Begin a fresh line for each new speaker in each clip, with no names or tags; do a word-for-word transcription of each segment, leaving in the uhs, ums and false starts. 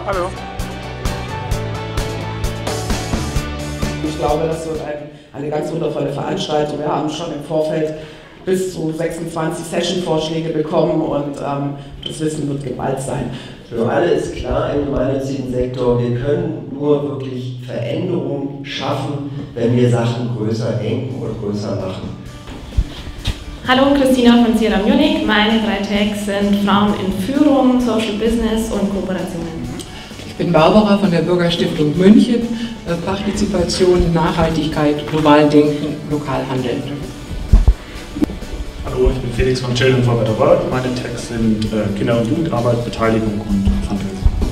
Hallo.
Ich glaube, das wird ein, eine ganz wundervolle Veranstaltung. Wir haben schon im Vorfeld bis zu sechsundzwanzig Session-Vorschläge bekommen und ähm, das Wissen wird geballt sein.
Für alle ist klar im gemeinnützigen Sektor, wir können nur wirklich Veränderungen schaffen, wenn wir Sachen größer denken und größer machen.
Hallo, Christina von Sierra Munich. Meine drei Tags sind Frauen in Führung, Social Business und Kooperationen.
Ich bin Barbara von der Bürgerstiftung München. Partizipation, Nachhaltigkeit, global denken, lokal handeln.
Hallo, ich bin Felix von Children for a Better World. Meine Tags sind äh, Kinder- und Jugendarbeit, Beteiligung und Fundraising.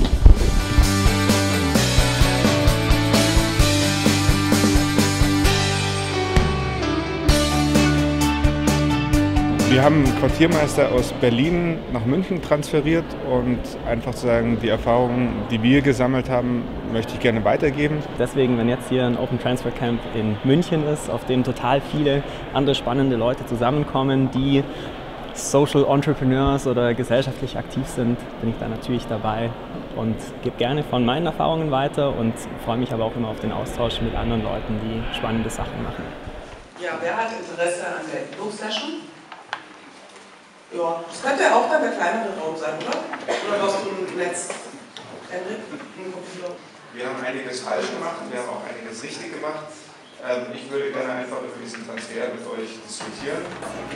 Wir haben einen Quartiermeister aus Berlin nach München transferiert und einfach zu sagen, die Erfahrungen, die wir gesammelt haben, möchte ich gerne weitergeben.
Deswegen, wenn jetzt hier ein Open Transfer Camp in München ist, auf dem total viele andere spannende Leute zusammenkommen, die Social Entrepreneurs oder gesellschaftlich aktiv sind, bin ich da natürlich dabei und gebe gerne von meinen Erfahrungen weiter und freue mich aber auch immer auf den Austausch mit anderen Leuten, die spannende Sachen machen.
Ja, wer hat Interesse an der Übungssession? Ja, das könnte auch dann der kleinere Raum sein, oder? Oder was du im Netz, Henrik, im Computer?
Wir haben einiges falsch gemacht, wir haben auch einiges richtig gemacht. Ich würde gerne einfach über diesen Transfer mit euch diskutieren.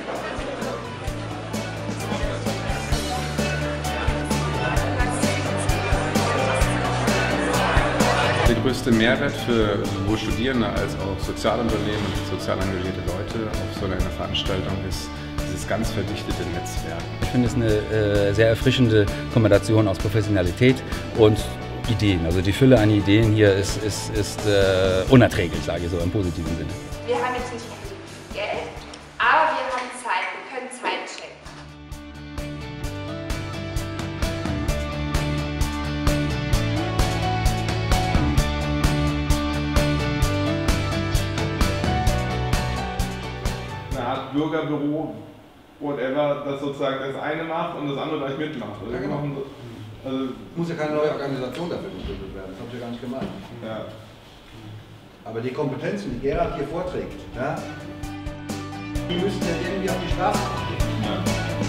Der größte Mehrwert für sowohl Studierende als auch Sozialunternehmen und sozial engagierte Leute auf so einer Veranstaltung ist dieses ganz verdichtete Netzwerk.
Ich finde es eine äh, sehr erfrischende Kombination aus Professionalität und Ideen. Also die Fülle an Ideen hier ist, ist, ist äh, unerträglich, sage ich so im positiven Sinne.
Wir haben jetzt nicht unbedingt Geld, aber wir haben Zeit. Wir können Zeit schenken.
Eine Art Bürgerbüro, whatever, das sozusagen das eine macht und das andere gleich mitmacht. Also
ja, genau.
so, also
muss ja keine neue Organisation dafür gegründet werden, das habe ich ja gar nicht gemeint.
Ja.
Aber die Kompetenzen, die Gerhard hier vorträgt, ja, die müssten ja irgendwie auf die Straße gehen. Ja.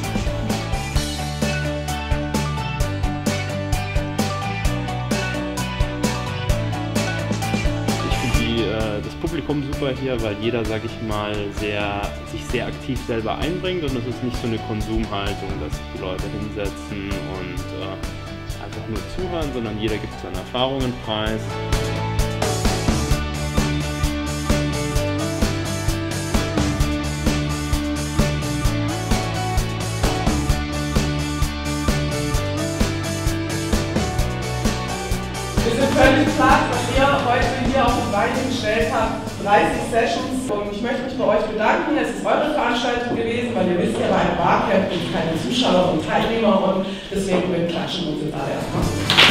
Das Publikum super hier, weil jeder, sag ich mal, sehr, sich sehr aktiv selber einbringt und es ist nicht so eine Konsumhaltung, dass die Leute hinsetzen und äh, einfach nur zuhören, sondern jeder gibt seine Erfahrungen preis.
Wir sind völlig klar, was ihr heute hier auf die Beine gestellt habt. dreißig Sessions und ich möchte mich bei euch bedanken. Es ist eure Veranstaltung gewesen, weil ihr wisst ja, bei einem Barcamp gibt es keine Zuschauer und Teilnehmer und deswegen klatschen wir uns jetzt alle erstmal.